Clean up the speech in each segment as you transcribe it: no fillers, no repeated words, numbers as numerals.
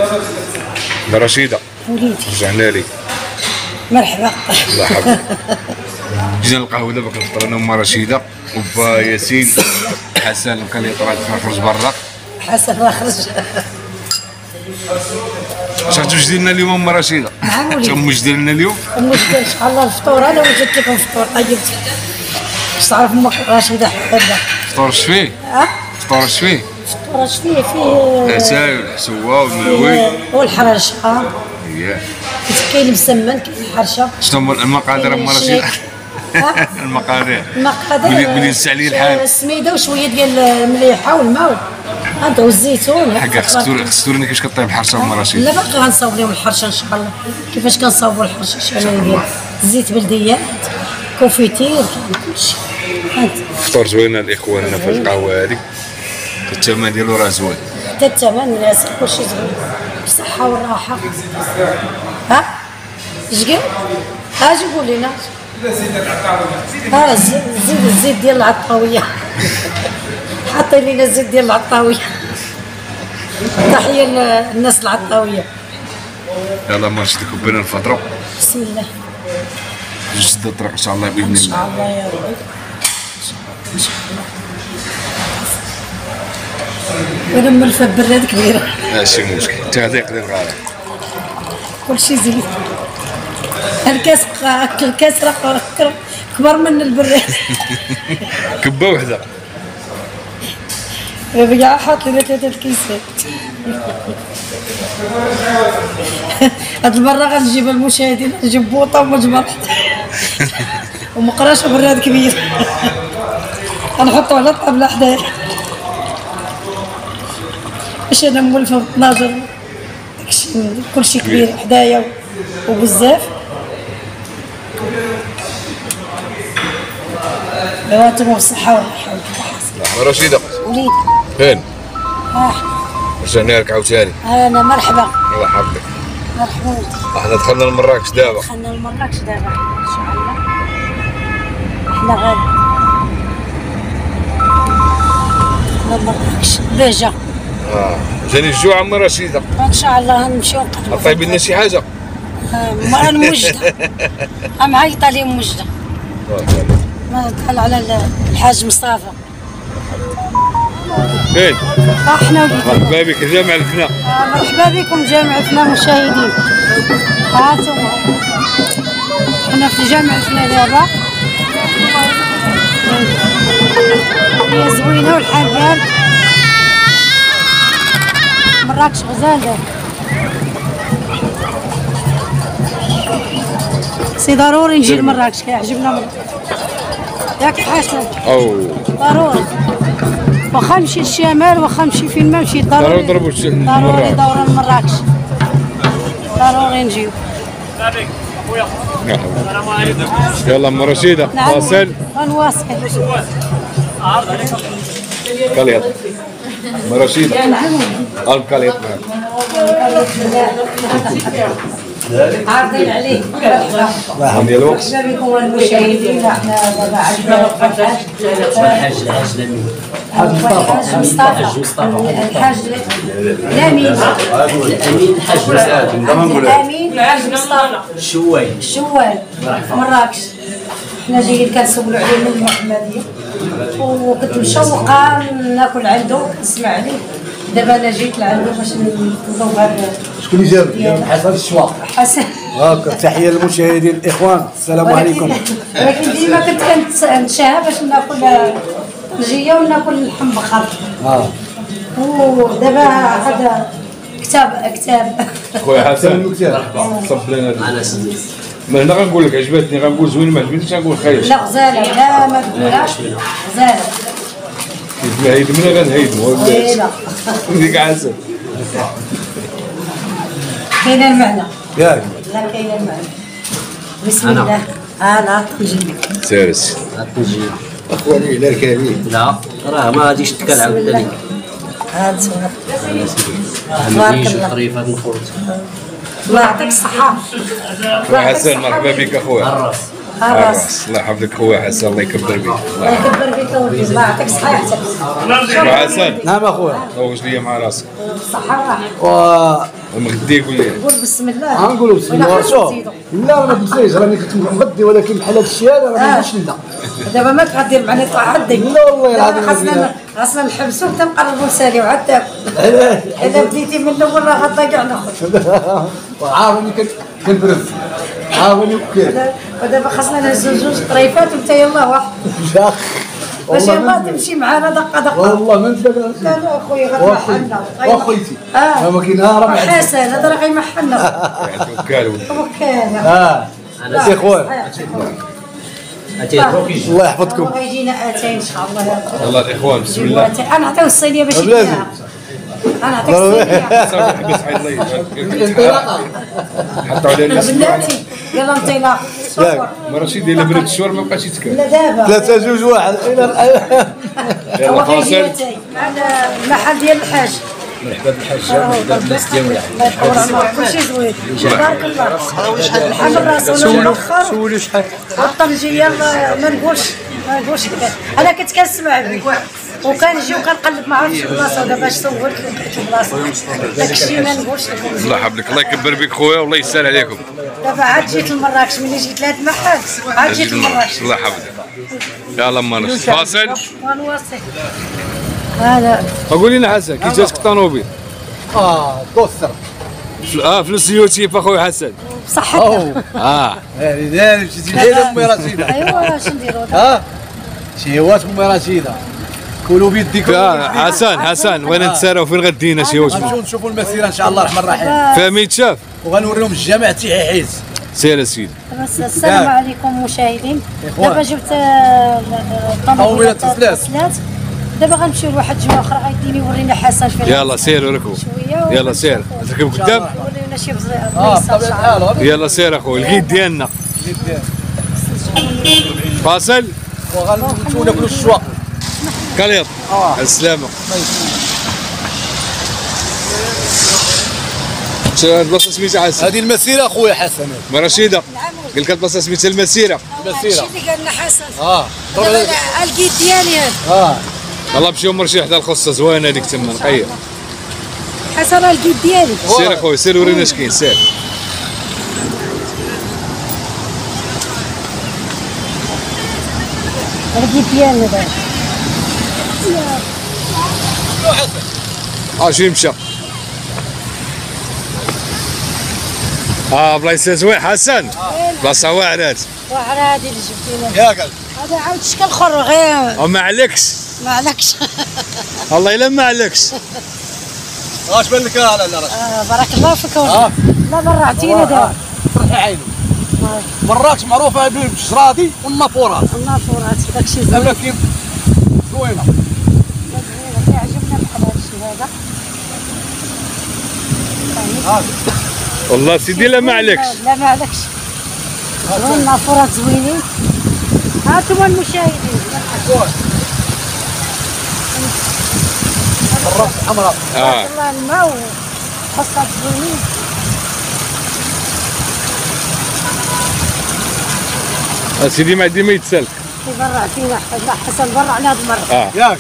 رشيدة وليدي رجعنا لك. مرحبا. الله يحفظك. جينا القهوة دابا كنفطر انا وما رشيدة وبا ياسين. حسن كان يطلع خرج برا. حسن راه خرج. اش غتوجدي لنا اليوم ام رشيدة؟ نعم وليدي. اش غتوجدي لنا اليوم؟ المشكل ان شاء الله الفطور انا وجدت لكم الفطور طيبت. باش تعرف امك رشيدة حبابة. فطور اش فيه؟ فطور اش فيه؟ الفطور اش فيه عساي والحسوة والملوي والحرشة. اييه. كاين المسمن كاين الحرشة. شنو هما المقادير ام رشيدة؟ المقادير بلي نسالي الحال. السميده وشويه ديال المليحه والماء هذا والزيتون. حقا خصك توريني كيفاش كطيب الحرشه ام رشيد. لا باقي غنصاوب لهم الحرشه ان شاء الله. كيفاش كنصاوبوا الحرشه شحال ديال زيت بلديات كونفيتير كاين كلشي. فطور زوينه لاخواننا في القهوه هذه. الثمن ديالو راه زوين. حتى الثمن ياسر كلشي زوين بالصحه والراحه. اش قال؟ اجي قول لنا. الزيت ديال العطاويه. حاطين لنا الزيت ديال العطاويه. تحيه للناس العطاويه. يلا ما نشدكم بين الفطرة. بسم الله. جسد الطريق ان شاء الله باذن ان الله. شاء الله يا ربي. ان شاء الله. وانا ملفه براد كبيره. ماشي مشكل. التهذيق ديال الغالي. كلشي زين. الكاس راه كبر من البراد. كبه وحده. رجع حاط لنا 3 الكيسات. هاد المره غنجيب المشاهدين نجيب بوطه ومجمر ومقراش براد كبير. غنحطو على الطابله حدايا باش انا مولفه ب 12. داكشي كلشي كبير حدايا وبزاف. وانتم بالصحه والراحه. رشيدة وليدي فين؟ رجعنا لك عاوتاني. انا مرحبا. الله يحفظك. مرحبا ولدي. احنا دخلنا لمراكش دابا. دخلنا لمراكش دابا ان شاء الله. احنا غادي لمراكش باجا. جاني الجوع عم رشيدة. ان شاء الله غنمشيو نقدموا. طيب لنا شي حاجة. انا موجده. معيطه لي موجده. ما دخل على الحاج مصطفى. فين؟ احنا وليدي. مرحبا بك جامع الفنا. مرحبا بكم جامع الفنا مشاهدين. هانتم حنا في جامع الفنا دابا. هي زوينه والحال بارد. مراكش غزال دابا. سي ضروري نجي لمراكش كيعجبنا مراكش. ياك حسن؟ ضروري. واخا نمشي للشمال واخا نمشي فين ما مشيت ضروري نضربوا ضروري دورة لمراكش. ضروري نجيو. يلا ام رشيدة واصل. غنواصل. كاليط ام رشيدة. الكاليط عارضين عليه. مرحبا ديال الوقت. مرحبا بكم المشاهدين. احنا دابا عندنا الحاج مصطفى. الحاج لامين. الحاج مصطفى. الشوال مراكش. حنا جايين كنسولوا عليه من المحمديه وكنت مشوقه ناكل عنده نسمع عليه. دابا انا جيت لعنده باش نذوق هذا. شكون اللي جاب؟ حسن الشواق. حسن. تحيه للمشاهدين الاخوان. السلام عليكم. ولكن ديما كنت كنتشاها باش ناكل طنجيه وناكل اللحم بخر. ودابا هذا كتاب. خويا حسن صب لنا. ما هنا غنقول لك عجبتني غنقول زوين ما عجبتنيش غنقول خايب. لا غزاله لا ما تقولهاش غزاله. كيف ما هيدمنا غنهيدمو. ديك حسن. كاين المعنى. ياك. لا كاين المعنى. بسم الله. انا طنجيه. سارس. طنجيه. اخواني لا كريم. لا راه ما غاديش تكلعب عليك. هاد صور. تبارك الله. طريفه الخوت. الله يعطيك الصحة. خويا حسن مرحبا بك اخويا. الراس. الله يحفظك خويا حسن الله يكبر بك. الله يكبر بك اولدي. الله يعطيك الصحة يحسن. خويا حسن. نعم اخويا. واش ليا مع راسك. الصحة والراحة. ومغدي يقول لي قول بسم الله. غنقولوا بسم الله. شوف لا ما تنسيش راني كنت مغدي ولكن بحال هذا الشيء هذا ما نجيش نبدا. دابا ما تغدير معنا يطلع عندك. لا والله العظيم. خاصنا نحبسو حتى نقربو نساليو عاد تاكل. اذا بديتي من الاول راه غدا كاع ناخذ. عارفني كنبرز. عارفني وكيل. ودابا خاصنا نهزو جوج طريفات وانت يلاه واحد. باش يلاه تمشي معانا دقه دقه. والله ما نتلاقى. لا لا اخويا غتمحلنا. واخويتي. ما كاين نهار ما حسن هذا راه غيمحلنا. وكال وكال. سي خويا. الله يحفظكم. غيجينا اتاي ان شاء الله. والله الاخوان بسم الله. انا نعطيو الصينيه باش يديها. انا نعطيك الصينيه. صافي حبس عيط لي. حطوا على بناتي يلا انطلاق. رشيد الا برد الشوار ما بقاش يتكلم. لا دابا 3-2-1 هو غيجي اتاي مع المحل ديال الحاج. مرحبا بالحاج مرحبا بالناس ديالنا. الله يطول عمرك كلشي زوين تبارك الله. الحمد راسو الاخر سولوا شحال والطنجيه ما نقولش انا كنت كنسمع به وكنجي وكنقلب ما عرفتش بلاصه ودابا باش صورت لقيت بلاصه داكشي ما نقولش لكم. الله يحفظ لك الله يكبر بك خويا والله يسهل عليكم. دابا عاد جيت لمراكش ملي جيت لهاد المحل عاد جيت لمراكش. الله يحفظك. يلا ما فاصل. ونواصل. هذا قول لنا حسن كي جاتك الطوموبيل؟ دوسر. فلوس اليوتيوب اخويا حسن. بصحتك. داري مشيتي لهنا امي رشيده. ايوا اش نديرو شهوات امي رشيده. كلوا بيديكم. حسن وين نتساراو فين غدينا شي واش؟ غنمشيو نشوفوا المسيره ان شاء الله الرحمن الرحيم. فيها ميتشاف وغنوريهم الجامع تاعي حيز. سير اسيدي. السلام عليكم مشاهدين. دابا جبت طوموبيلة الثلاث. دابا غنمشيو لواحد الجهه اخرى غيديني يورينا حسن فين. يلا سير وركبوا. يلا سير تركب قدام. ورينا شي بلايص. يلا سير اخويا الكيد ديالنا. فاصل. وغنمشيو ناكلوا الشواق. كاليط. على السلامة. البلاصة سميتها حسن. هذه المسيره اخويا حسن. رشيدة. قال لك البلاصة سميتها المسيرة. المسيره. اللي قال لنا حسن. دابا الكيد ديالي هذا. والله مشيو مرشي حدا الخصة زوينة هذيك تما نقية. حسن الكيد ديالي. سير اخويا سير ورينا اش كاين سير. الكيد ديالنا دابا. شي مشى. بلايص زوين حسن. بلاصة واعرات. واعرة هذه اللي جبتينا. يا قلب. هذا عاود شكل اخر غير. وما عليكش. ما عليكش. الله الا ما عليكش. اش بان لك لا بارك الله فيك. لا برعتينا دابا. فرحي عيني. مراكش معروفه بالشرادي والنافورات. النافورات داكشي زوين. ولكن زوينه. عجبنا بحال هذا الشيء هذا. والله سيدي لا ما عليكش. لا ما عليكش. زوين النافورات زوينين. هانتوما المشاهدين. الراس حمراء. الله الماء وخاصة زوينين. سيدي ما عندي ما يتسالك. برع فينا حسن برعنا هذه المرة. ياك.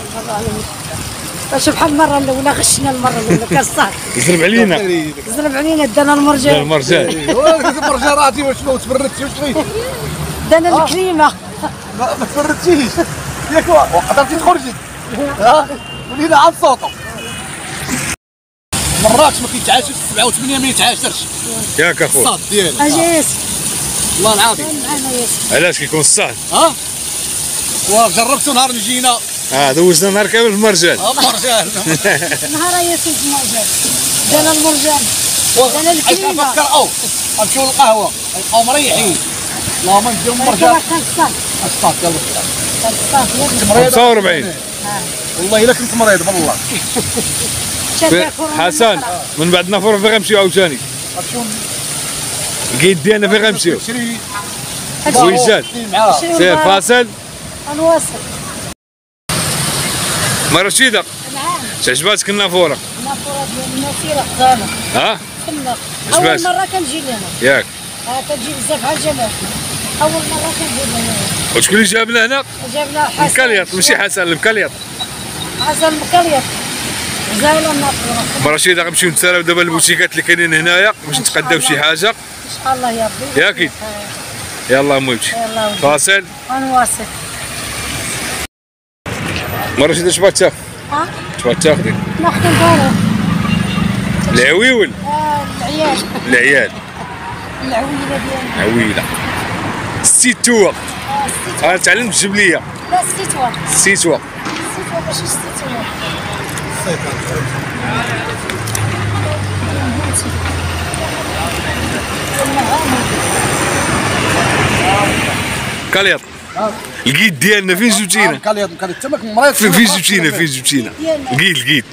شوف بحال المرة الأولى غشنا المرة الأولى كان صح. يزرب علينا. يزرب علينا دانا المرجان. المرجان. المرجان راتي واش تفردتي واش بغيتي؟ دانا الكريمة. ما تفردتيش. ياك قدرتي تخرجي. ولينا عن صوته. مراكش ما كيتعاشرش 7 و8 ما يتعاشرش. ياك اخويا. الصاد ديالك. اجي والله العظيم. علاش كيكون الصهد؟ وجربتو نهار جينا. دوزنا نهار كامل في المرجان. مرجان. نهار ياسين في المرجان. دانا المرجان. دانا الكريمة. فكر نمشيو للقهوة نبقاو مريحين. اللهم نديو مرجان. الصاد يلا. 45. والله الا كنت مريض بالله. حسن من بعد نافور فين غنمشيو عاوتاني؟ الكيد ديالنا فين غنمشيو؟ ويزاد. سير فاصل. غنواصل. رشيدة. عجباتك النافورة؟ النافورة ديال المسيرة خزانة. كنا أول مرة كنجي لهنا. ياك. كنجي بزاف على الجمال. أول مرة كنجي لهنا. وشكون اللي جابنا هنا؟ جابنا حسن. مكليط ماشي حسن المكليط. حسن مكليط. زايله الناس. مرشيدة غنمشيو نتسالاو دابا البوتيكات اللي كاينين هنايا باش نتقداو شي حاجه ان شاء الله يا ربي. ياك يلا موتي فاصل ونواصل. مرشيدة اش بغات تاخذ؟ ها؟ اش بغات تاخذي؟ ناخذ البارو. العويول؟ العيال. العيال العويله ديالنا. عويله السيتوه. انا تعلمت الجبليه. لا السيتوا. السيتوه. السيتوا ماشي السيتوا. كاليط القيد ديالنا فين جبتينا؟ كاليط تماك مريض. فين جبتينا فين جبتينا؟ القيد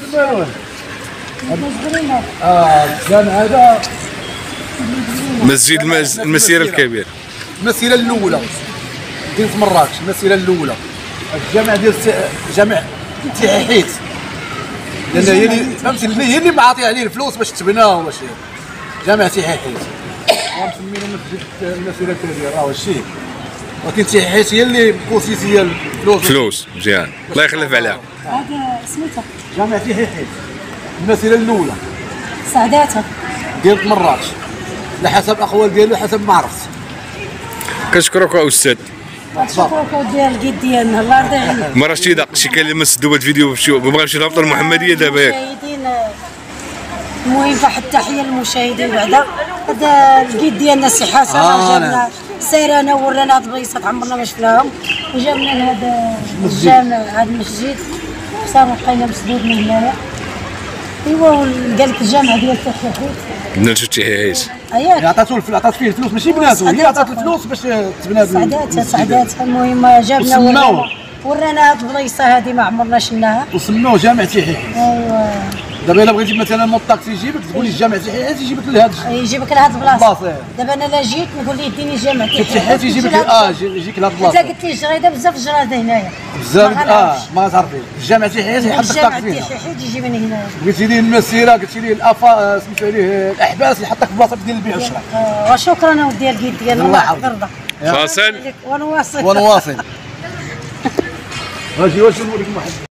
الجامع هذا مسجد المسيره الكبير. المسيره الاولى مدينه مراكش. المسيره الاولى الجامع ديال جامع تحيحيت، لان هي اللي فهمتي هي اللي معاطيه عليه الفلوس باش تبنى وباش جامع تحيحيت. ومسمينه مسجد المسيره الكبير راه الشيء، ولكن تحيحيت هي اللي مكوسيسيه الفلوس. فلوس مزيان الله يخلف عليها. هذا سميتها جامع تحيحيت المسيره الاولى سعداتها ديال مراكش، على حسب الاقوال ديالو حسب ما عرفت. كنشكرك استاذ. شكرا ديال القيد ديالنا الله يرضي عليك. مرشيدة شي كلمه دوبا الفيديو بغا نمشي للهبطه المحمديه دابا ياك. المشاهدين المهم واحد التحيه للمشاهدين بعدا. هذا القيد ديالنا سي حسن جابنا سيرانا ورانا هاد البلايصات عمرنا ما شفناهم، وجابنا لهذا الجامع هذا المسجد صار لقينا مسدود من هنايا. ايوا قال لك الجامع ديال تحيحيت بنات التحيحيت. اياك عطاتو عطات فيه الفلوس ماشي بناتو، هي عطات الفلوس باش تبنى. سعداتها المهم جابنا ورانا هاد البلايصه هادي ما عمرنا شفناها وسموه جامع تحيحيت. ايوا دابا الا بغيتي مثلا مو الطاكسي يجيبك تقول لي الجامع تحيحيت يجيبك لهاد يجيبك لهاد البلاصه. دابا انا لا جيت نقول ليه ديني جامع تحيحيت يجيبك يجيك لهاد البلاصه. انت قلت لي جريده بزاف الجراده هنايا بزاف ما تعرفي الجامع تحيحيت يحطك الجامع فينا. تحيحيت يجي من هنايا. قلتي لي المسيره قلتي لي الافا سميتو عليه الاحباس يحطك في بلاصه ديال البيع والشراء. وشكرا اودي القيد ديالنا الله يحفظك. فاصل ونواصل. ونواصل. اجي واش نوريك واحد